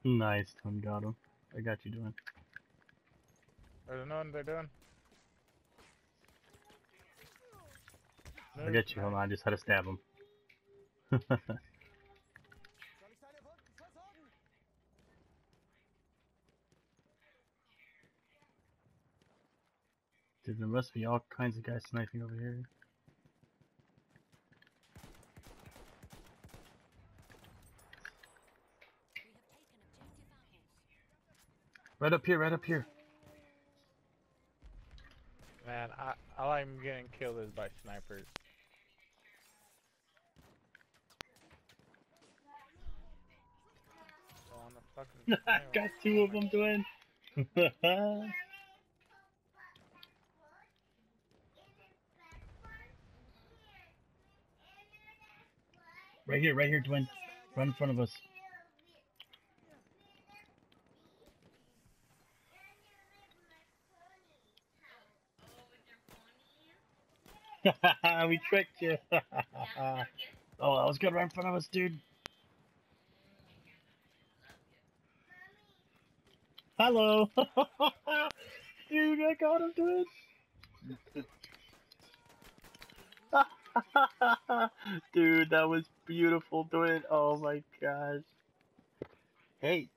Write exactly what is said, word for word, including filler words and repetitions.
Nice, Twin, got him. I got you, Dwynne. I don't know what they're doing. I got you, hold on, I just had to stab him. Dude, there must be all kinds of guys sniping over here. Right up here, right up here. Man, I, all I'm getting killed is by snipers. Go on the fucking Got two of them, Dwynne. Right here, right here, Dwynne. Right in front of us. We tricked you. Oh, that was good right in front of us, dude. Hello. Dude, I got him, dude. Dude, that was beautiful, dude. Oh my gosh. Hey.